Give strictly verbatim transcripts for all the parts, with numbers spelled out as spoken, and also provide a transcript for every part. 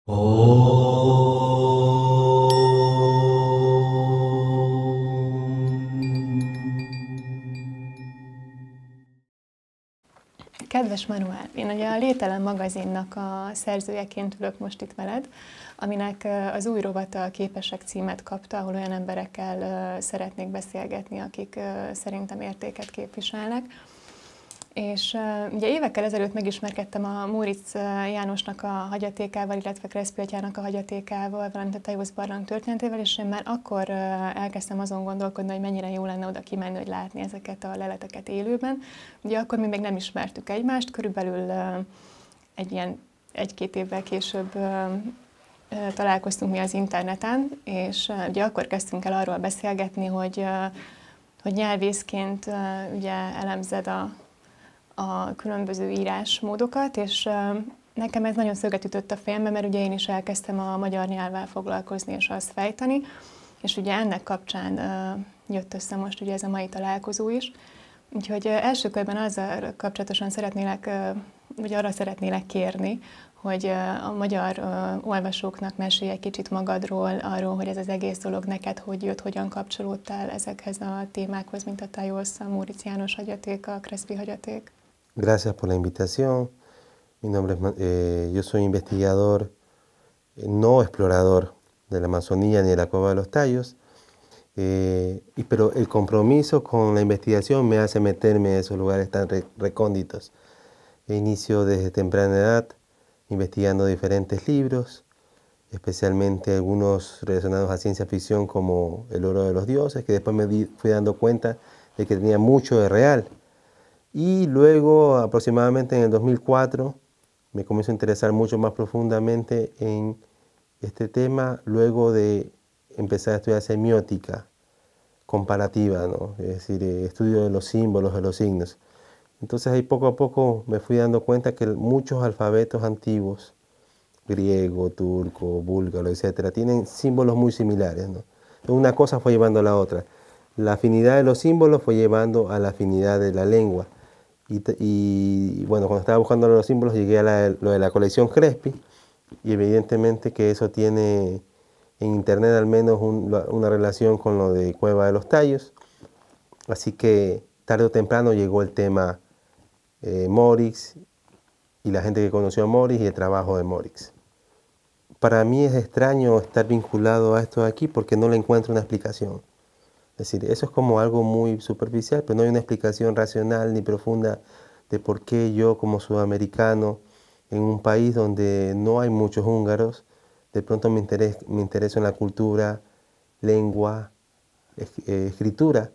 Kedves Manuel, én ugye a Lételem magazinnak a szerzőjeként ülök most itt veled, aminek az új rovata a Képesek címet kapta, ahol olyan emberekkel szeretnék beszélgetni, akik szerintem értéket képviselnek. És ugye évekkel ezelőtt megismerkedtem a Móricz Jánosnak a hagyatékával, illetve Crespi atyának a hagyatékával, valamint a Teiusz barlang történetével, és én már akkor elkezdtem azon gondolkodni, hogy mennyire jó lenne oda kimenni, hogy látni ezeket a leleteket élőben. Ugye akkor mi még nem ismertük egymást, körülbelül egy ilyen egy-két évvel később találkoztunk mi az interneten, és ugye akkor kezdtünk el arról beszélgetni, hogy, hogy nyelvészként ugye elemzed a a különböző írásmódokat, és nekem ez nagyon szöget ütött a fejembe, mert ugye én is elkezdtem a magyar nyelvvel foglalkozni és azt fejteni, és ugye ennek kapcsán jött össze most ugye ez a mai találkozó is. Úgyhogy első körben azzal kapcsolatosan szeretnélek, vagy arra szeretnélek kérni, hogy a magyar olvasóknak mesélj egy kicsit magadról, arról, hogy ez az egész dolog neked hogy jött, hogyan kapcsolódtál ezekhez a témákhoz, mint a Teiusz, a Móricz János hagyaték, a Crespi hagyaték. Gracias por la invitación. Mi nombre es, eh, yo soy investigador, no explorador de la Amazonía ni de la Cueva de los Tallos, eh, y, pero el compromiso con la investigación me hace meterme en esos lugares tan re, recónditos. Inicio desde temprana edad investigando diferentes libros, especialmente algunos relacionados a ciencia ficción como El oro de los dioses, que después me di, fui dando cuenta de que tenía mucho de real. Y luego, aproximadamente en el dos mil cuatro, me comienzo a interesar mucho más profundamente en este tema, luego de empezar a estudiar semiótica comparativa, ¿no? Es decir, estudio de los símbolos, de los signos. Entonces ahí poco a poco me fui dando cuenta que muchos alfabetos antiguos, griego, turco, búlgaro, etcétera, tienen símbolos muy similares, ¿no? Una cosa fue llevando a la otra. La afinidad de los símbolos fue llevando a la afinidad de la lengua. Y, y bueno, cuando estaba buscando los símbolos llegué a la, lo de la colección Crespi, y evidentemente que eso tiene en internet al menos un, una relación con lo de Cueva de los Tallos. Así que tarde o temprano llegó el tema eh, Móricz y la gente que conoció a Móricz y el trabajo de Móricz. Para mí es extraño estar vinculado a esto de aquí porque no le encuentro una explicación. Es decir, eso es como algo muy superficial, pero no hay una explicación racional ni profunda de por qué yo como sudamericano, en un país donde no hay muchos húngaros, de pronto me intereso, me intereso en la cultura, lengua, escritura,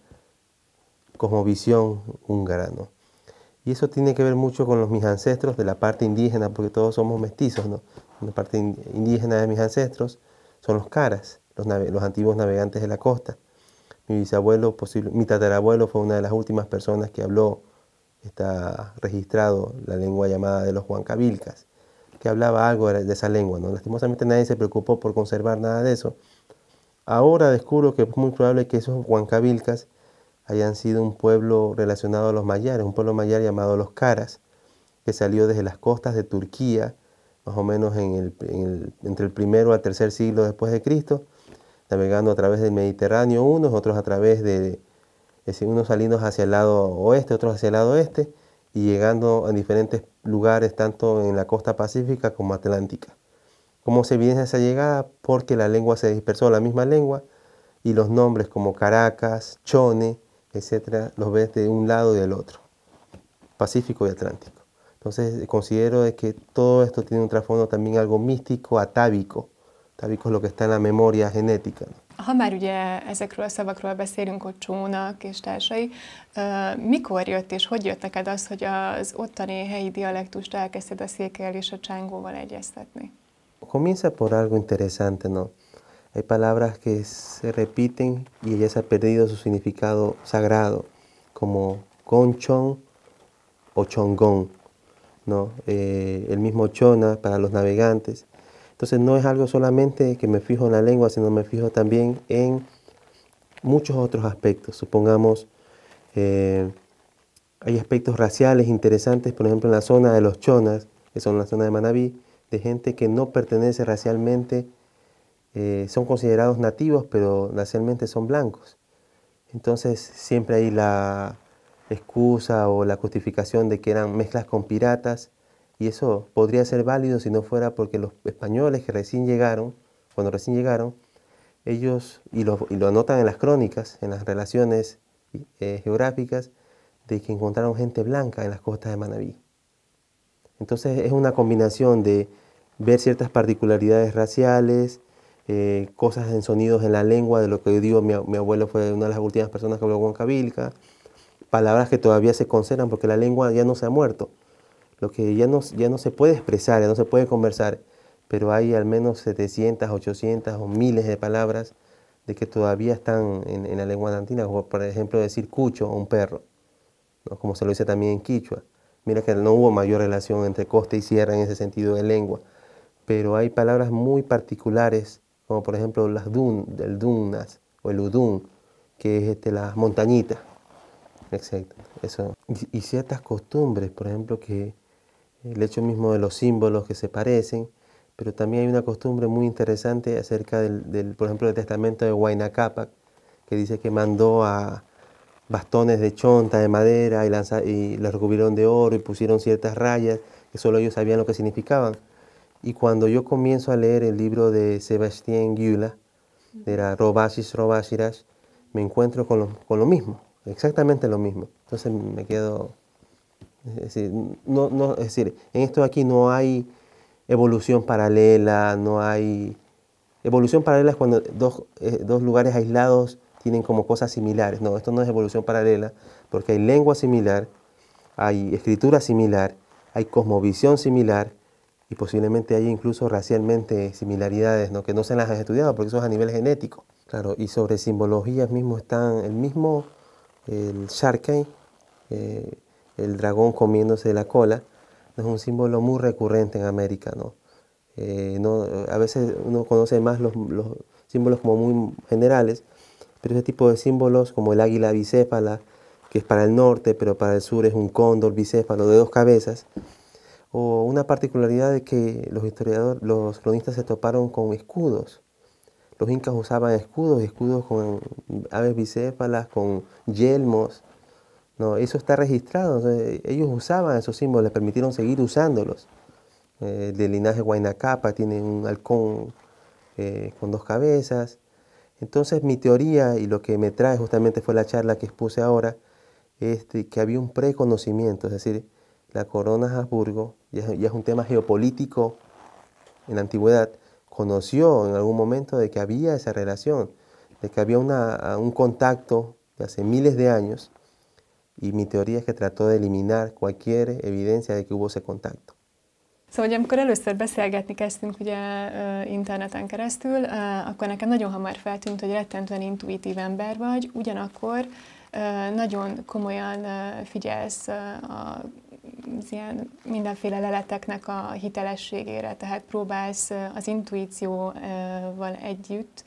cosmovisión húngara, ¿no? Y eso tiene que ver mucho con los, mis ancestros de la parte indígena, porque todos somos mestizos, ¿no? La parte indígena de mis ancestros son los caras, los, los antiguos navegantes de la costa. Mi bisabuelo, posible, mi tatarabuelo fue una de las últimas personas que habló, está registrado la lengua llamada de los huancavilcas, que hablaba algo de esa lengua, ¿no? Lastimosamente nadie se preocupó por conservar nada de eso. Ahora descubro que es muy probable que esos huancavilcas hayan sido un pueblo relacionado a los mayares, un pueblo mayar llamado los caras, que salió desde las costas de Turquía, más o menos en el, en el, entre el primero al tercer siglo después de Cristo, navegando a través del Mediterráneo unos, otros a través de, es decir, unos saliendo hacia el lado oeste, otros hacia el lado oeste, y llegando a diferentes lugares, tanto en la costa pacífica como atlántica. ¿Cómo se evidencia esa llegada? Porque la lengua se dispersó, la misma lengua, y los nombres como Caracas, Chone, etcétera, los ves de un lado y del otro, Pacífico y Atlántico. Entonces considero de que todo esto tiene un trasfondo también algo místico, atávico. Atávico es lo que está en la memoria genética. Ha már ugye ezekről a szavakról beszélünk, hogy csónak és társai, mikor jött és hogy jött neked az, hogy az ottani helyi dialektust elkezdted a székelyel és a csángóval egyeztetni? Comienza por algo interesante, ¿no? Hay palabras que se repiten y ya se ha perdido su significado sagrado, como conchón o chongón, ¿no? Eh, el mismo chona para los navegantes. Entonces no es algo solamente que me fijo en la lengua, sino me fijo también en muchos otros aspectos. Supongamos, eh, hay aspectos raciales interesantes, por ejemplo en la zona de los chonas, que son la zona de Manabí, de gente que no pertenece racialmente, eh, son considerados nativos, pero racialmente son blancos. Entonces siempre hay la excusa o la justificación de que eran mezclas con piratas, y eso podría ser válido si no fuera porque los españoles que recién llegaron, cuando recién llegaron, ellos, y lo, y lo anotan en las crónicas, en las relaciones eh, geográficas, de que encontraron gente blanca en las costas de Manabí. Entonces es una combinación de ver ciertas particularidades raciales, eh, cosas en sonidos en la lengua, de lo que yo digo, mi, mi abuelo fue una de las últimas personas que habló huancavilca, palabras que todavía se conservan porque la lengua ya no se ha muerto, lo que ya no, ya no se puede expresar, ya no se puede conversar, pero hay al menos setecientas, ochocientas o miles de palabras de que todavía están en, en la lengua andina, como por ejemplo decir cucho o un perro, ¿no? Como se lo dice también en quichua. Mira que no hubo mayor relación entre costa y sierra en ese sentido de lengua, pero hay palabras muy particulares, como por ejemplo las dun, el dunas o el udun, que es este, las montañitas. Exacto, eso. Y, y ciertas costumbres, por ejemplo, que el hecho mismo de los símbolos que se parecen, pero también hay una costumbre muy interesante acerca del, del por ejemplo, del testamento de Huayna Cápac, que dice que mandó a bastones de chonta, de madera, y, lanza, y los recubrieron de oro y pusieron ciertas rayas que solo ellos sabían lo que significaban. Y cuando yo comienzo a leer el libro de Sebastián Gyula, de la Robashis Robashirash, me encuentro con lo, con lo mismo, exactamente lo mismo. Entonces me quedo... Es decir, no, no, es decir, en esto de aquí no hay evolución paralela, no hay... Evolución paralela es cuando dos, eh, dos lugares aislados tienen como cosas similares. No, esto no es evolución paralela, porque hay lengua similar, hay escritura similar, hay cosmovisión similar, y posiblemente hay incluso racialmente similaridades, ¿no? Que no se las han estudiado porque eso es a nivel genético. Claro, y sobre simbologías mismo están el mismo, el Sharkey, eh, el dragón comiéndose la cola, es un símbolo muy recurrente en América, ¿no? Eh, no, a veces uno conoce más los, los símbolos como muy generales, pero ese tipo de símbolos como el águila bicéfala, que es para el norte, pero para el sur es un cóndor bicéfalo de dos cabezas, o una particularidad de que los historiadores, los cronistas se toparon con escudos. Los incas usaban escudos, escudos con aves bicéfalas, con yelmos. No, eso está registrado. Entonces, ellos usaban esos símbolos, les permitieron seguir usándolos. Eh, del linaje Huayna Cápac tiene un halcón eh, con dos cabezas. Entonces mi teoría, y lo que me trae justamente fue la charla que expuse ahora, es de que había un preconocimiento, es decir, la corona Habsburgo, ya, ya es un tema geopolítico en la antigüedad, conoció en algún momento de que había esa relación, de que había una, un contacto de hace miles de años, y mi teoría es que trató de eliminar cualquier evidencia de que hubo ese contacto. Szóval, hogy amikor először beszélgetni kezdtünk ugye interneten keresztül, akkor nekem nagyon hamar feltűnt, hogy rettentően intuitív ember vagy, ugyanakkor nagyon komolyan figyelsz a ilyen mindenféle leleteknek a hitelességére, tehát próbálsz az intuícióval együtt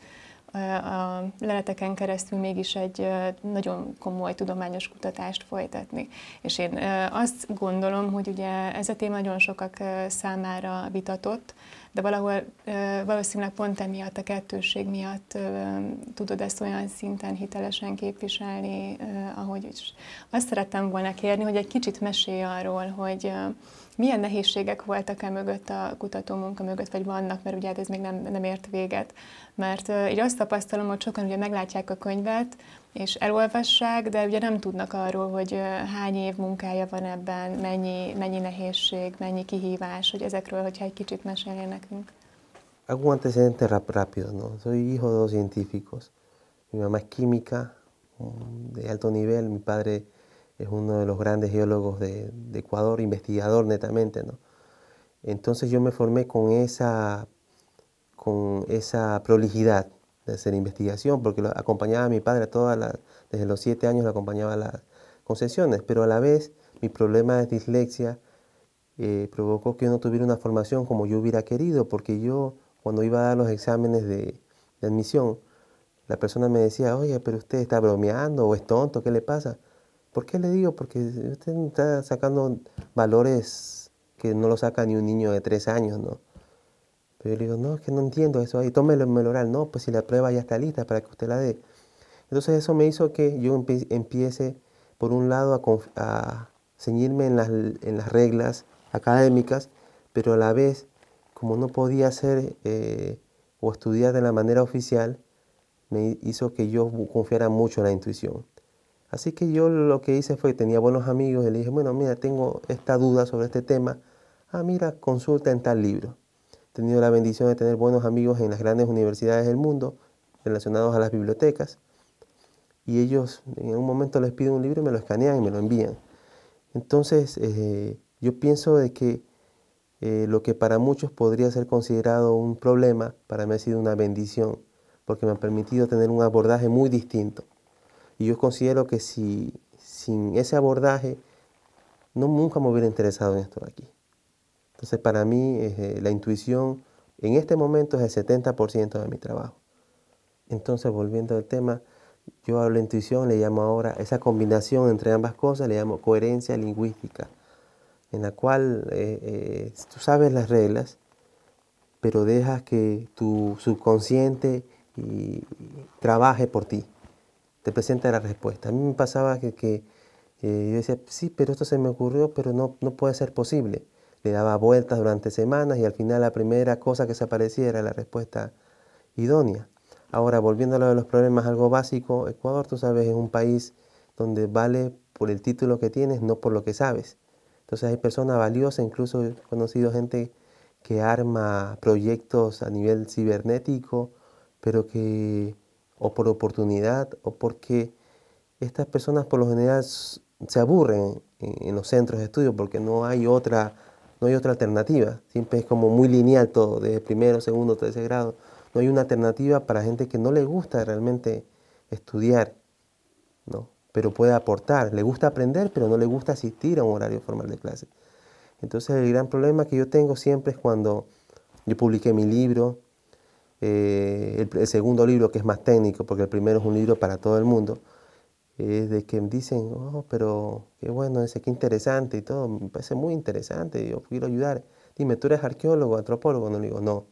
a leleteken keresztül mégis egy nagyon komoly tudományos kutatást folytatni. És én azt gondolom, hogy ugye ez a téma nagyon sokak számára vitatott, de valahol valószínűleg pont emiatt, a kettősség miatt tudod ezt olyan szinten hitelesen képviselni, ahogy is. Azt szerettem volna kérni, hogy egy kicsit mesélj arról, hogy milyen nehézségek voltak-e mögött a kutatómunka mögött, vagy vannak, mert ugye hát ez még nem, nem ért véget. Mert uh, így azt tapasztalom, hogy sokan ugye meglátják a könyvet, és elolvassák, de ugye nem tudnak arról, hogy uh, hány év munkája van ebben, mennyi, mennyi nehézség, mennyi kihívás, hogy ezekről, hogyha egy kicsit mesélnél nekünk. Hago un antecedente rap rápido, ¿no? Soy hijo de dos científicos. Mi mamá es química de alto nivel, mi padre es uno de los grandes geólogos de, de Ecuador, investigador netamente, ¿no? Entonces yo me formé con esa, con esa prolijidad de hacer investigación, porque lo acompañaba a mi padre a todas las, desde los siete años lo acompañaba a las concesiones, pero a la vez mi problema de dislexia eh, provocó que yo no tuviera una formación como yo hubiera querido, porque yo cuando iba a dar los exámenes de, de admisión, la persona me decía, oye, pero usted está bromeando o es tonto, ¿qué le pasa? ¿Por qué le digo? Porque usted está sacando valores que no lo saca ni un niño de tres años, ¿no? Pero yo le digo, no, es que no entiendo eso ahí, tómelo en el oral. No, pues si la prueba ya está lista para que usted la dé. Entonces eso me hizo que yo empie empiece, por un lado, a, a ceñirme en las, en las reglas académicas, pero a la vez, como no podía hacer eh, o estudiar de la manera oficial, me hizo que yo confiara mucho en la intuición. Así que yo lo que hice fue, tenía buenos amigos, y le dije, bueno, mira, tengo esta duda sobre este tema. Ah, mira, consulta en tal libro. He tenido la bendición de tener buenos amigos en las grandes universidades del mundo, relacionados a las bibliotecas, y ellos en un momento les pido un libro y me lo escanean y me lo envían. Entonces, eh, yo pienso de que eh, lo que para muchos podría ser considerado un problema, para mí ha sido una bendición, porque me ha permitido tener un abordaje muy distinto. Y yo considero que si sin ese abordaje, no, nunca me hubiera interesado en esto de aquí. Entonces, para mí, eh, la intuición en este momento es el setenta por ciento de mi trabajo. Entonces, volviendo al tema, yo a la intuición le llamo ahora, esa combinación entre ambas cosas, le llamo coherencia lingüística, en la cual eh, eh, tú sabes las reglas, pero dejas que tu subconsciente y, y trabaje por ti, te presenta la respuesta. A mí me pasaba que, que eh, yo decía, sí, pero esto se me ocurrió, pero no, no puede ser posible. Le daba vueltas durante semanas y al final la primera cosa que se aparecía era la respuesta idónea. Ahora, volviendo a lo de los problemas, algo básico, Ecuador, tú sabes, es un país donde vale por el título que tienes, no por lo que sabes. Entonces hay personas valiosas, incluso he conocido gente que arma proyectos a nivel cibernético, pero que, o por oportunidad, o porque estas personas por lo general se aburren en, en los centros de estudio porque no hay otra, no hay otra alternativa. Siempre es como muy lineal todo, desde primero, segundo, tercer grado. No hay una alternativa para gente que no le gusta realmente estudiar, ¿no? Pero puede aportar. Le gusta aprender, pero no le gusta asistir a un horario formal de clase. Entonces el gran problema que yo tengo siempre es cuando yo publiqué mi libro, eh, el, el segundo libro que es más técnico, porque el primero es un libro para todo el mundo, es de que me dicen, oh, pero qué bueno, ese, qué interesante y todo, me parece muy interesante, yo quiero ayudar. Dime, ¿tú eres arqueólogo, antropólogo? No le digo, no.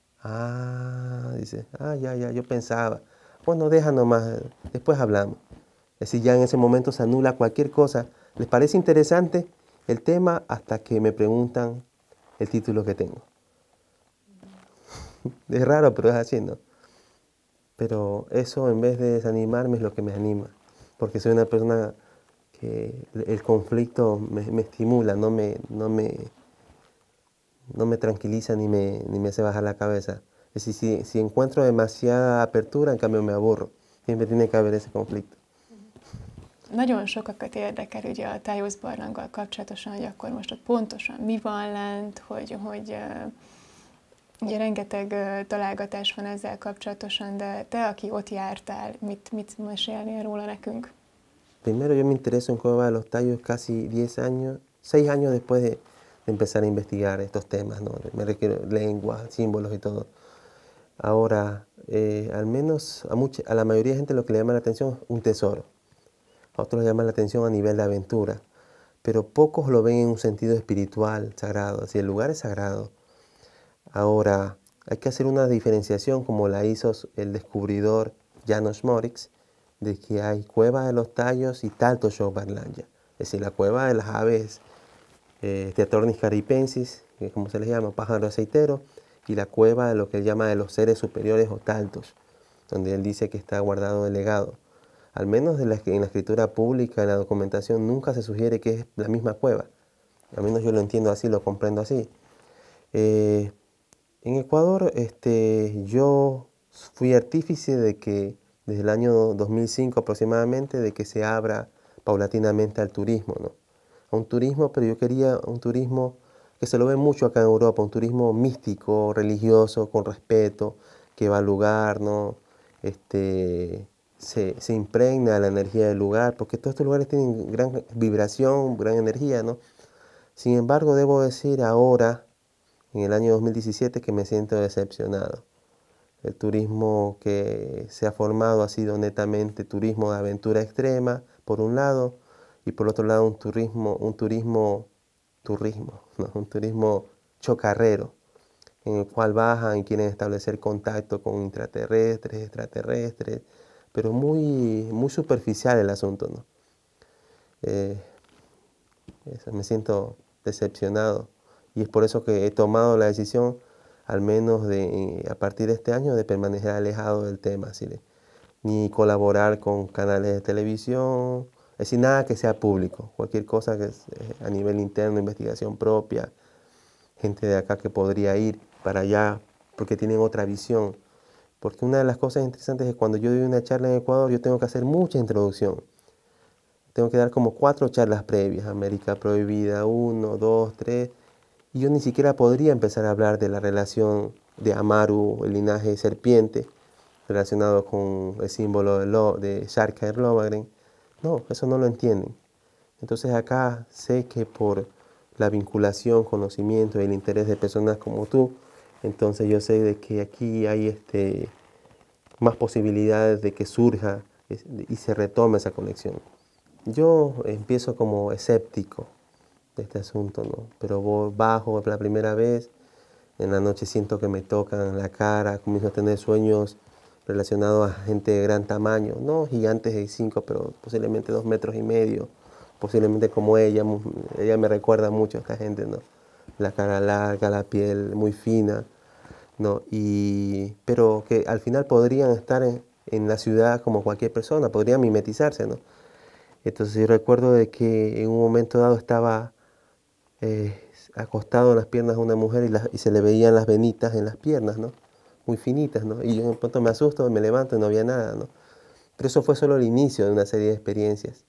Ah, dice, ah, ya, ya, yo pensaba. Bueno, deja nomás, después hablamos. Es decir, ya en ese momento se anula cualquier cosa. ¿Les parece interesante el tema? Hasta que me preguntan el título que tengo. Es raro, pero es así, ¿no? Pero eso, en vez de desanimarme, es lo que me anima. Porque soy una persona que el conflicto me, me estimula, no me, no, me, no me tranquiliza ni me, ni me hace bajar la cabeza. Es decir, si, si encuentro demasiada apertura, en cambio me aburro. Siempre tiene que haber ese conflicto. Nagyon sokakat érdekel ugye a Tájusz barlanggal kapcsolatosan, hogy akkor most ott pontosan mi van lent, hogy, hogy uh, ugye rengeteg uh, találgatás van ezzel kapcsolatosan, de te, aki ott jártál, mit, mit mesélnél róla nekünk? Primero yo me intereso en Cueva de los Tallos casi diez años, seis años después de, de empezar a investigar estos temas, ¿no? Me refiero a lenguas, símbolos y todo. Ahora, eh, al menos a, mucha, a la mayoría de gente lo que le llama la atención es un tesoro. A otros le llama la atención a nivel de aventura, pero pocos lo ven en un sentido espiritual, sagrado. Así, el lugar es sagrado. Ahora, hay que hacer una diferenciación como la hizo el descubridor Janos Morix, de que hay Cueva de los Tallos y Talto Shobarlanja. Es decir, la cueva de las aves eh, Teatornis caripensis, que es como se les llama, pájaro aceitero, y la cueva de lo que él llama de los seres superiores o taltos, donde él dice que está guardado el legado. Al menos de la, en la escritura pública, en la documentación, nunca se sugiere que es la misma cueva. Al menos yo lo entiendo así, lo comprendo así. Eh, en Ecuador, este, yo fui artífice de que, desde el año dos mil cinco aproximadamente, de que se abra paulatinamente al turismo, ¿no? A un turismo, pero yo quería un turismo que se lo ve mucho acá en Europa, un turismo místico, religioso, con respeto, que va al lugar, ¿no? Este, se, se impregna de la energía del lugar, porque todos estos lugares tienen gran vibración, gran energía, ¿no? Sin embargo, debo decir ahora, en el año dos mil diecisiete, que me siento decepcionado. El turismo que se ha formado ha sido netamente turismo de aventura extrema, por un lado, y por otro lado un turismo, un turismo, turismo, ¿no? Un turismo chocarrero, en el cual bajan y quieren establecer contacto con intraterrestres, extraterrestres, pero muy, muy superficial el asunto, ¿no? Eh, eso, me siento decepcionado y es por eso que he tomado la decisión, al menos de, a partir de este año, de permanecer alejado del tema, ¿sí? Ni colaborar con canales de televisión, es decir, nada que sea público, cualquier cosa que es eh, a nivel interno, investigación propia, gente de acá que podría ir para allá porque tienen otra visión. Porque una de las cosas interesantes es que cuando yo doy una charla en Ecuador, yo tengo que hacer mucha introducción. Tengo que dar como cuatro charlas previas, América Prohibida, uno, dos, tres, y yo ni siquiera podría empezar a hablar de la relación de Amaru, el linaje de serpiente, relacionado con el símbolo de, Lo, de Xarca Lobagren. No, eso no lo entienden. Entonces acá sé que por la vinculación, conocimiento y el interés de personas como tú, entonces yo sé de que aquí hay este, más posibilidades de que surja y se retome esa conexión. Yo empiezo como escéptico de este asunto, ¿no? Pero voy bajo la primera vez, en la noche siento que me tocan la cara, comienzo a tener sueños relacionados a gente de gran tamaño, no gigantes de cinco, pero posiblemente dos metros y medio, posiblemente como ella, ella me recuerda mucho a esta gente, ¿no? La cara larga, la piel muy fina, ¿no? Y, pero que al final podrían estar en, en la ciudad como cualquier persona, podrían mimetizarse, ¿no? Entonces yo recuerdo de que en un momento dado estaba eh, acostado en las piernas de una mujer y, la, y se le veían las venitas en las piernas, ¿no? Muy finitas, ¿no? Y yo en pronto me asusto, me levanto y no había nada, ¿no? Pero eso fue solo el inicio de una serie de experiencias,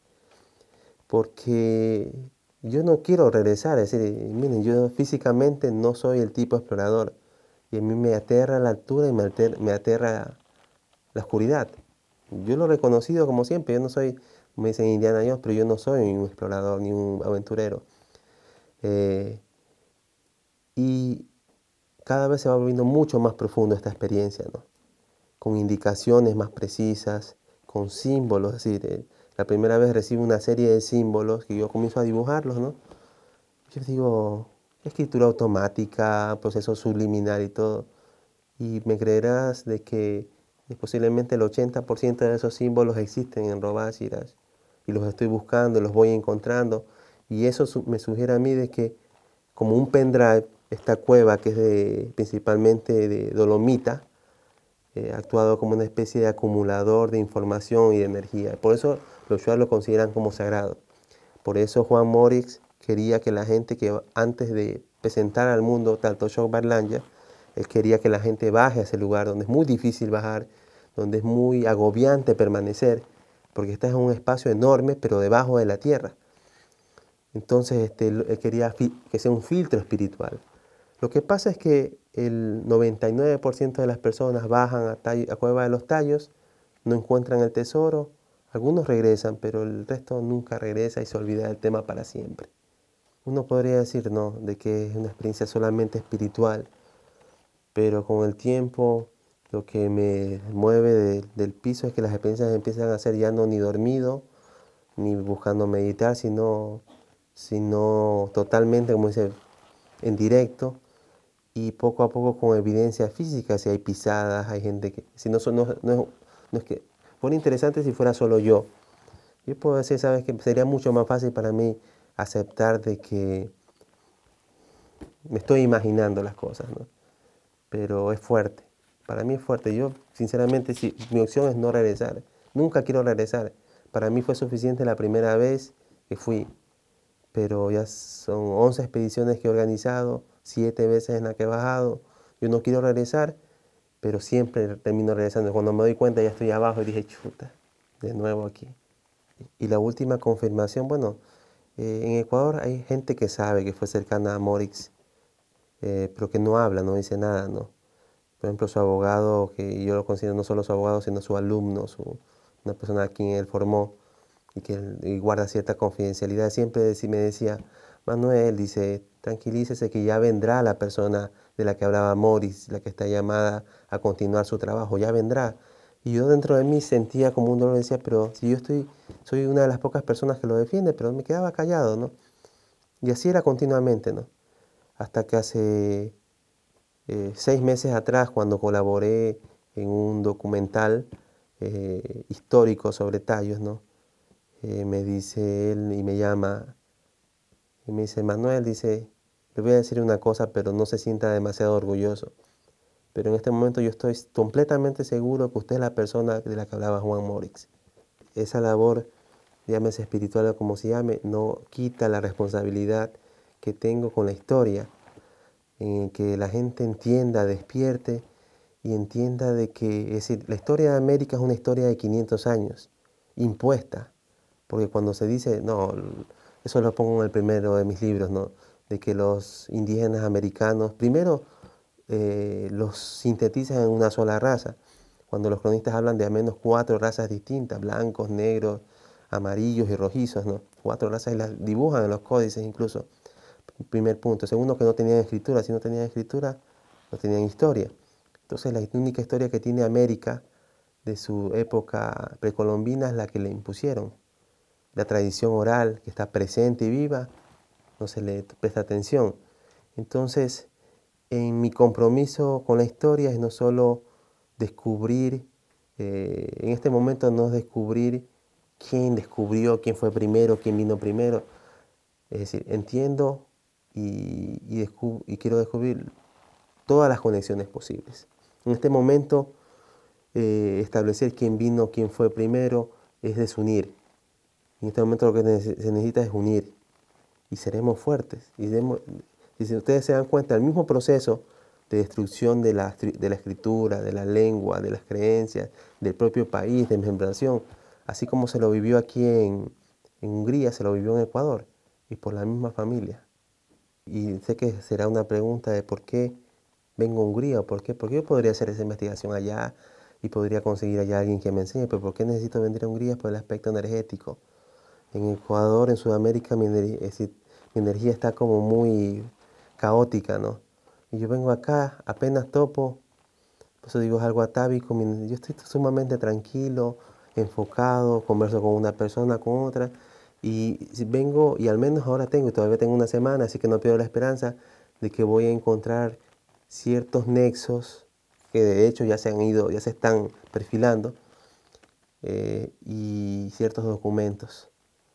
porque yo no quiero regresar, es decir, miren, yo físicamente no soy el tipo explorador, y a mí me aterra la altura y me, alter, me aterra la oscuridad. Yo lo he reconocido como siempre, yo no soy, me dicen Indiana Jones, pero yo no soy un explorador ni un aventurero. Eh, y cada vez se va volviendo mucho más profundo esta experiencia, ¿no? Con indicaciones más precisas, con símbolos, es decir, eh, la primera vez recibo una serie de símbolos que yo comienzo a dibujarlos, ¿no? Yo digo, escritura automática, proceso subliminal y todo. Y me creerás de que posiblemente el ochenta por ciento de esos símbolos existen en Robáshiras y los estoy buscando, los voy encontrando. Y eso me sugiere a mí de que como un pendrive, esta cueva que es de, principalmente de dolomita, eh, ha actuado como una especie de acumulador de información y de energía. Por eso los shuar lo consideran como sagrado. Por eso Juan Morix quería que la gente que antes de presentar al mundo Talto Shock Barlanja, él quería que la gente baje a ese lugar donde es muy difícil bajar, donde es muy agobiante permanecer, porque este es un espacio enorme, pero debajo de la tierra. Entonces este, él quería que sea un filtro espiritual. Lo que pasa es que el noventa y nueve por ciento de las personas bajan a, tallo, a Cueva de los Tallos, no encuentran el tesoro, algunos regresan, pero el resto nunca regresa y se olvida del tema para siempre. Uno podría decir, no, de que es una experiencia solamente espiritual, pero con el tiempo lo que me mueve de, del piso es que las experiencias empiezan a ser ya no ni dormido, ni buscando meditar, sino, sino totalmente, como dice, en directo, y poco a poco con evidencia física, si hay pisadas, hay gente que, si no, no, no, no es que, fuera interesante si fuera solo yo. Yo puedo decir, sabes que sería mucho más fácil para mí aceptar de que me estoy imaginando las cosas, ¿no? Pero es fuerte, para mí es fuerte. Yo, sinceramente, si, mi opción es no regresar, nunca quiero regresar. Para mí fue suficiente la primera vez que fui, pero ya son once expediciones que he organizado, siete veces en las que he bajado. Yo no quiero regresar, pero siempre termino regresando. Cuando me doy cuenta ya estoy abajo y dije, chuta, de nuevo aquí. Y la última confirmación, bueno, eh, en Ecuador hay gente que sabe que fue cercana a Morix, eh, pero que no habla, no dice nada, ¿no? Por ejemplo, su abogado, que yo lo considero no solo su abogado, sino su alumno, su, una persona a quien él formó y que él, y guarda cierta confidencialidad, siempre me decía, Manuel, dice, tranquilícese que ya vendrá la persona de la que hablaba Morix, la que está llamada a continuar su trabajo, ya vendrá. Y yo dentro de mí sentía como un dolor, decía, pero si yo estoy, soy una de las pocas personas que lo defiende, pero me quedaba callado, ¿no? Y así era continuamente, ¿no? Hasta que hace eh, seis meses atrás, cuando colaboré en un documental eh, histórico sobre tallos, ¿no? Eh, me dice él y me llama y me dice, Manuel, dice, le voy a decir una cosa, pero no se sienta demasiado orgulloso. Pero en este momento yo estoy completamente seguro que usted es la persona de la que hablaba Juan Morix. Esa labor, llámese espiritual o como se llame, no quita la responsabilidad que tengo con la historia, en que la gente entienda, despierte y entienda de que, es decir, la historia de América es una historia de quinientos años, impuesta, porque cuando se dice, no, eso lo pongo en el primero de mis libros, ¿no? De que los indígenas americanos, primero, eh, los sintetizan en una sola raza, cuando los cronistas hablan de al menos cuatro razas distintas, blancos, negros, amarillos y rojizos, ¿no? Cuatro razas y las dibujan en los códices incluso. Primer punto. Segundo, que no tenían escritura. Si no tenían escritura, no tenían historia. Entonces la única historia que tiene América de su época precolombina es la que le impusieron. La tradición oral que está presente y viva, no se le presta atención. Entonces, en mi compromiso con la historia es no solo descubrir, eh, en este momento no es descubrir quién descubrió, quién fue primero, quién vino primero. Es decir, entiendo y, y, y quiero descubrir todas las conexiones posibles. En este momento, eh, establecer quién vino, quién fue primero, es desunir. En este momento lo que se necesita es unir y seremos fuertes. Y, demos, y si ustedes se dan cuenta, el mismo proceso de destrucción de la, de la escritura, de la lengua, de las creencias, del propio país, de membración, así como se lo vivió aquí en, en Hungría, se lo vivió en Ecuador, y por la misma familia. Y sé que será una pregunta de por qué vengo a Hungría, o por qué, porque yo podría hacer esa investigación allá y podría conseguir allá a alguien que me enseñe, pero ¿por qué necesito venir a Hungría? Por el aspecto energético. En Ecuador, en Sudamérica, mi, es decir, mi energía está como muy caótica, ¿no? Y yo vengo acá, apenas topo, por eso digo es algo atávico, yo estoy sumamente tranquilo, enfocado, converso con una persona, con otra, y vengo, y al menos ahora tengo, y todavía tengo una semana, así que no pierdo la esperanza de que voy a encontrar ciertos nexos que de hecho ya se han ido, ya se están perfilando, eh, y ciertos documentos.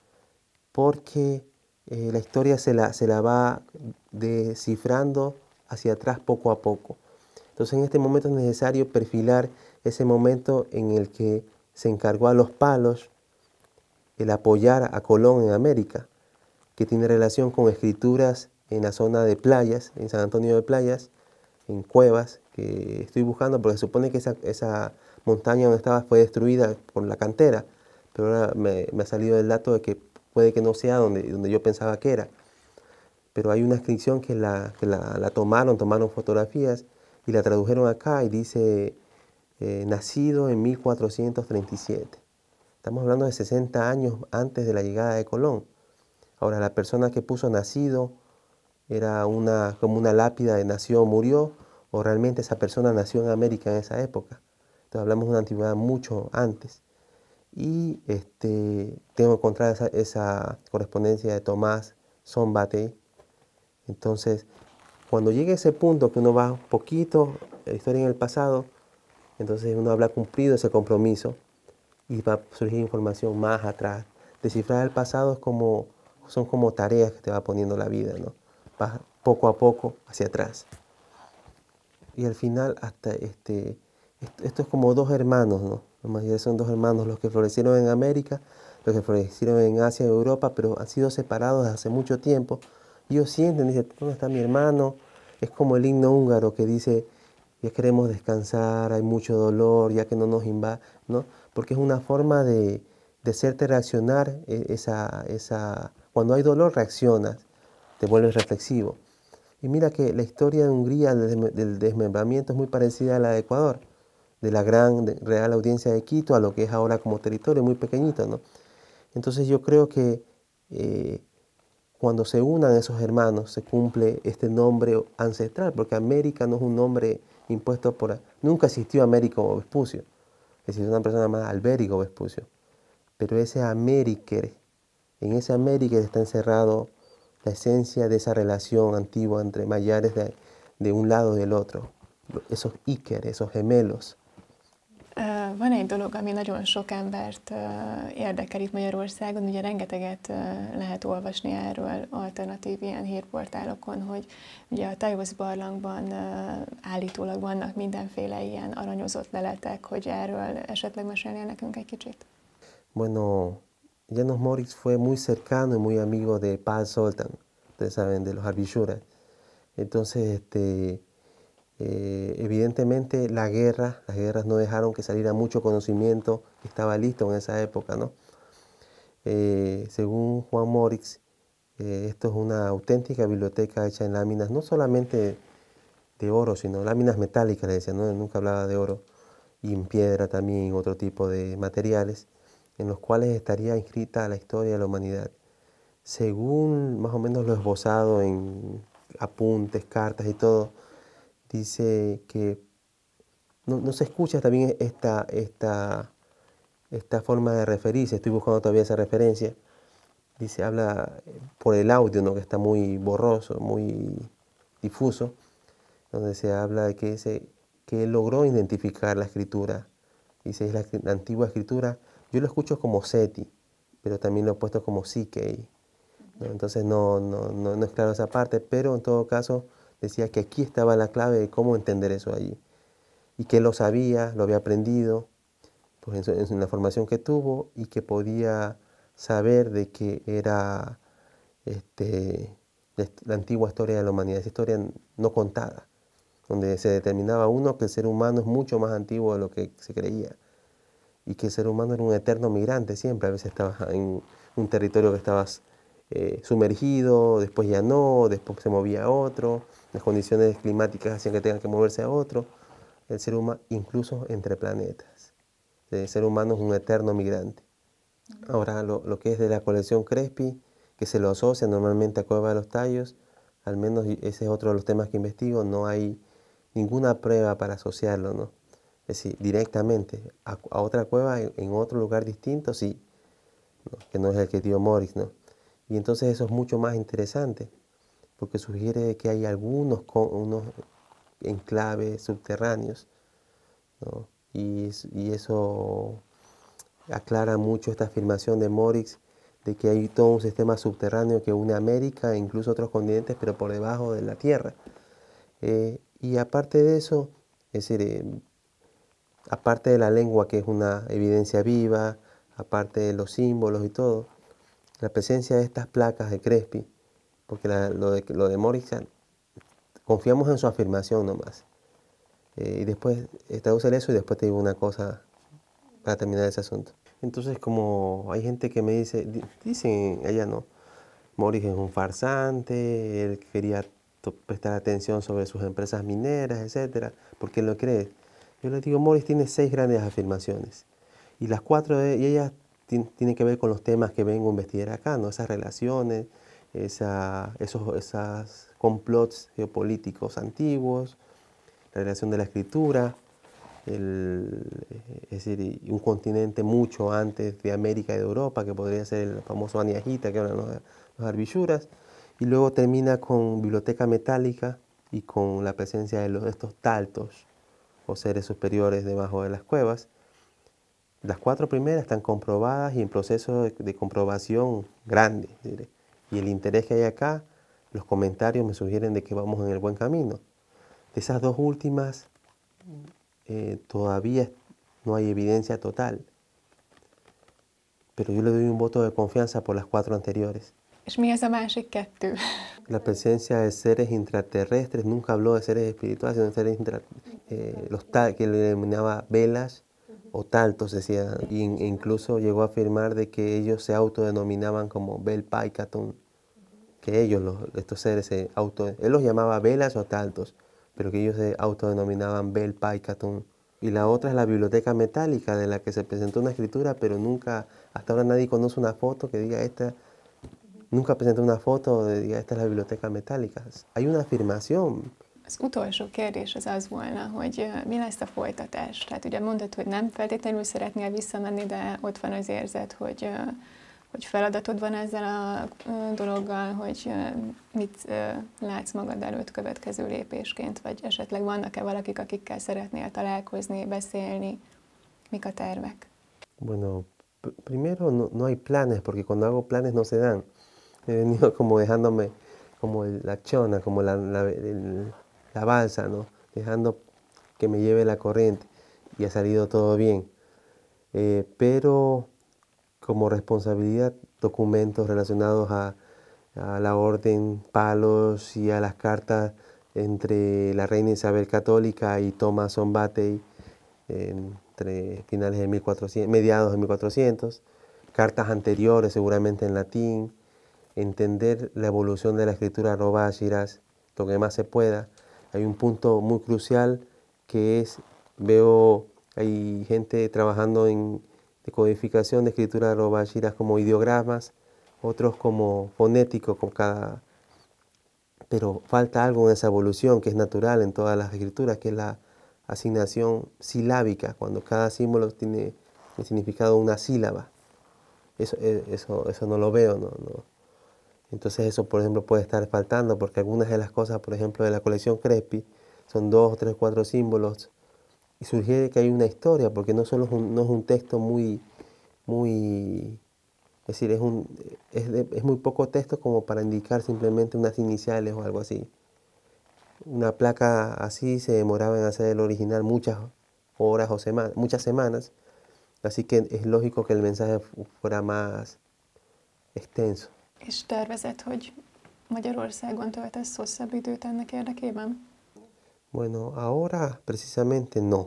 Porque eh, la historia se la, se la va descifrando hacia atrás poco a poco. Entonces en este momento es necesario perfilar ese momento en el que se encargó a los palos el apoyar a Colón en América, que tiene relación con escrituras en la zona de playas, en San Antonio de Playas, en cuevas, que estoy buscando porque se supone que esa, esa montaña donde estaba fue destruida por la cantera, pero ahora me, me ha salido el dato de que puede que no sea donde, donde yo pensaba que era. Pero hay una inscripción que, la, que la, la tomaron, tomaron fotografías y la tradujeron acá y dice, eh, nacido en mil cuatrocientos treinta y siete. Estamos hablando de sesenta años antes de la llegada de Colón. Ahora, la persona que puso nacido era una, como una lápida de nació, murió, o realmente esa persona nació en América en esa época. Entonces hablamos de una antigüedad mucho antes. Y este, tengo que encontrar esa, esa correspondencia de Tomás Zombate. Entonces, cuando llegue a ese punto que uno va un poquito, la historia en el pasado, entonces uno habrá cumplido ese compromiso y va a surgir información más atrás. Descifrar el pasado es como, son como tareas que te va poniendo la vida, ¿no? Vas poco a poco hacia atrás. Y al final, hasta este, esto, esto es como dos hermanos, ¿no? Son dos hermanos los que florecieron en América, los que florecieron en Asia y Europa, pero han sido separados desde hace mucho tiempo. Ellos sienten, dicen, ¿dónde está mi hermano? Es como el himno húngaro que dice, ya queremos descansar, hay mucho dolor, ya que no nos invade, ¿no? Porque es una forma de, de hacerte reaccionar, esa, esa, cuando hay dolor reaccionas, te vuelves reflexivo. Y mira que la historia de Hungría del desmembramiento es muy parecida a la de Ecuador, de la gran Real Audiencia de Quito a lo que es ahora como territorio, muy pequeñito, ¿no? Entonces yo creo que eh, cuando se unan esos hermanos se cumple este nombre ancestral, porque América no es un nombre impuesto por... Nunca existió Américo Vespucio, existió una persona llamada Albérico Vespucio, pero ese Amériker, en ese Amériker está encerrado la esencia de esa relación antigua entre Mayares de, de un lado del otro, esos Iker, esos gemelos. Van egy dolog, ami nagyon sok embert érdekel itt Magyarországon, ugye rengeteget lehet olvasni erről alternatív ilyen hírportálokon, hogy ugye a Tajosz barlangban állítólag vannak mindenféle ilyen aranyozott leletek, hogy erről esetleg mesélnél nekünk egy kicsit? Bueno, János Móricz fue muy cercano y muy amigo de Pál Zoltán, ustedes saben, de los Arbillúras. Entonces, este, eh, evidentemente la guerra, las guerras no dejaron que saliera mucho conocimiento que estaba listo en esa época, ¿no? Eh, según Juan Móricz, eh, esto es una auténtica biblioteca hecha en láminas, no solamente de oro, sino láminas metálicas, le decía, ¿no? Nunca hablaba de oro, y en piedra también, otro tipo de materiales, en los cuales estaría inscrita la historia de la humanidad. Según más o menos lo esbozado en apuntes, cartas y todo, dice que no, no se escucha también esta, esta, esta forma de referirse, estoy buscando todavía esa referencia, dice, habla por el audio, ¿no? Que está muy borroso, muy difuso, donde se habla de que, ese, que él logró identificar la escritura, dice, es la, la antigua escritura, yo lo escucho como Seti, pero también lo he puesto como Sikei, ¿no? Entonces no, no, no, no es claro esa parte, pero en todo caso decía que aquí estaba la clave de cómo entender eso allí, y que él lo sabía, lo había aprendido, pues en, su, en la formación que tuvo, y que podía saber de que era este, la antigua historia de la humanidad, esa historia no contada, donde se determinaba uno que el ser humano es mucho más antiguo de lo que se creía, y que el ser humano era un eterno migrante siempre, a veces estabas en un territorio que estabas eh, sumergido, después ya no, después se movía a otro, las condiciones climáticas hacían que tengan que moverse a otro, el ser humano, incluso entre planetas. El ser humano es un eterno migrante. Ahora, lo, lo que es de la colección Crespi, que se lo asocia normalmente a Cueva de los Tallos, al menos ese es otro de los temas que investigo, no hay ninguna prueba para asociarlo, ¿no? Es decir, directamente a, a otra cueva en, en otro lugar distinto, sí, ¿no? Que no es el que dio Móricz, ¿no? Y entonces eso es mucho más interesante, porque sugiere que hay algunos con, unos enclaves subterráneos, ¿no? Y, y eso aclara mucho esta afirmación de Móricz de que hay todo un sistema subterráneo que une América e incluso otros continentes, pero por debajo de la Tierra. Eh, y aparte de eso, es decir, eh, aparte de la lengua, que es una evidencia viva, aparte de los símbolos y todo, la presencia de estas placas de Crespi, porque la, lo, de, lo de Móricz, confiamos en su afirmación nomás. Eh, y después eh, traduce eso y después te digo una cosa para terminar ese asunto. Entonces, como hay gente que me dice, dicen, ella no, Móricz es un farsante, él quería prestar atención sobre sus empresas mineras, etcétera, porque él lo cree. Yo les digo, Móricz tiene seis grandes afirmaciones, y las cuatro de ellas tienen que ver con los temas que vengo a investigar acá, ¿no? Esas relaciones, esa, esos esas complots geopolíticos antiguos, la relación de la escritura, el, es decir, un continente mucho antes de América y de Europa, que podría ser el famoso Aniajita, que eran los, los Arbillúras, y luego termina con biblioteca metálica y con la presencia de los, estos taltos, o seres superiores debajo de las cuevas. Las cuatro primeras están comprobadas y en proceso de, de comprobación grande, diré. Y el interés que hay acá, los comentarios me sugieren de que vamos en el buen camino. De esas dos últimas, eh, todavía no hay evidencia total, pero yo le doy un voto de confianza por las cuatro anteriores. És mi ez a másik kettő? La presencia de seres intraterrestres, nunca habló de seres espirituales, sino de seres intra, eh, los tal, que le denominaba velas o taltos, decía, e incluso llegó a afirmar de que ellos se autodenominaban como Bel Paikatun, que ellos, los, estos seres, se auto, él los llamaba velas o taltos, pero que ellos se autodenominaban Bel Paikatun. Y la otra es la biblioteca metálica, de la que se presentó una escritura, pero nunca, hasta ahora nadie conoce una foto que diga esta, nunca presentó una foto de diga esta es la biblioteca metálica. Hay una afirmación. Az utolsó kérdés az az volna, hogy mi lesz a folytatás. Tehát ugye mondod, hogy nem feltétlenül szeretnél visszamenni, de ott van az érzet, hogy, hogy feladatod van ezzel a dologgal, hogy mit látsz magad előtt következő lépésként, vagy esetleg vannak-e valakik, akikkel szeretnél találkozni, beszélni, mik a tervek? Bueno, primero no, no hay planes, porque cuando hago planes no se dan. He venido como dejándome como la chona, como la, la, el, la balsa, ¿no? Dejando que me lleve la corriente y ha salido todo bien. Eh, pero como responsabilidad, documentos relacionados a, a la orden Palos y a las cartas entre la reina Isabel Católica y Thomason Batey entre finales de mil cuatrocientos, mediados de mil cuatrocientos, cartas anteriores seguramente en latín, entender la evolución de la escritura Robáshiras, lo que más se pueda. Hay un punto muy crucial que es, veo, hay gente trabajando en decodificación de escritura Robáshiras como ideogramas, otros como fonéticos con cada... Pero falta algo en esa evolución que es natural en todas las escrituras, que es la asignación silábica, cuando cada símbolo tiene el significado de una sílaba. Eso, eso, eso no lo veo, no, no. Entonces eso, por ejemplo, puede estar faltando, porque algunas de las cosas, por ejemplo, de la colección Crespi, son dos, tres, cuatro símbolos, y sugiere que hay una historia, porque no solo es un, no es un texto muy, muy, es decir, es, un, es, de, es muy poco texto como para indicar simplemente unas iniciales o algo así. Una placa así se demoraba en hacer el original muchas horas o semanas, muchas semanas, así que es lógico que el mensaje fuera más extenso. És tervezed, hogy Magyarországon töltesz hosszabb időt ennek érdekében? Bueno, ahora precisamente no.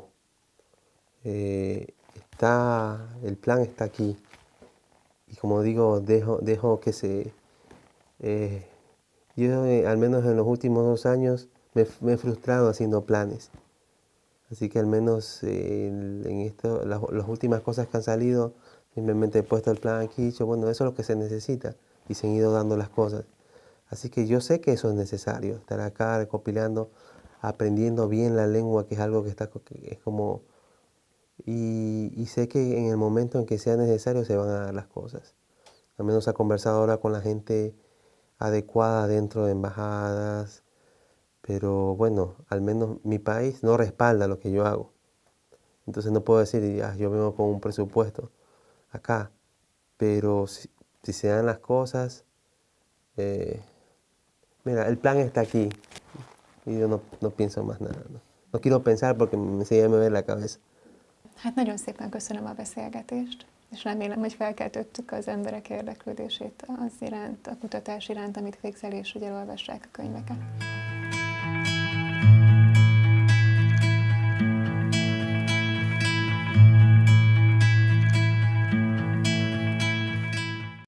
Eh, está, el plan está aquí. Y como digo, dejo, dejo que se... Eh, yo, eh, al menos en los últimos dos años, me, me he frustrado haciendo planes. Así que al menos eh, en esto, las, las últimas cosas que han salido, simplemente he puesto el plan aquí y dicho, bueno, eso es lo que se necesita. Y se han ido dando las cosas. Así que yo sé que eso es necesario, estar acá recopilando, aprendiendo bien la lengua, que es algo que está que es como... Y, y sé que en el momento en que sea necesario se van a dar las cosas. Al menos ha conversado ahora con la gente adecuada dentro de embajadas, pero bueno, al menos mi país no respalda lo que yo hago. Entonces no puedo decir, ah, yo vengo con un presupuesto acá, pero si, si se dan las cosas, eh, mira, el plan está aquí y yo no, no pienso más nada. No, no quiero pensar porque enseguida me ve la cabeza. Hát nagyon szépen köszönöm a beszélgetést, és remélem, hogy felkeltöttük az emberek érdeklődését az iránt, a kutatás iránt, amit végzel, és hogy elolvassák a könyveket.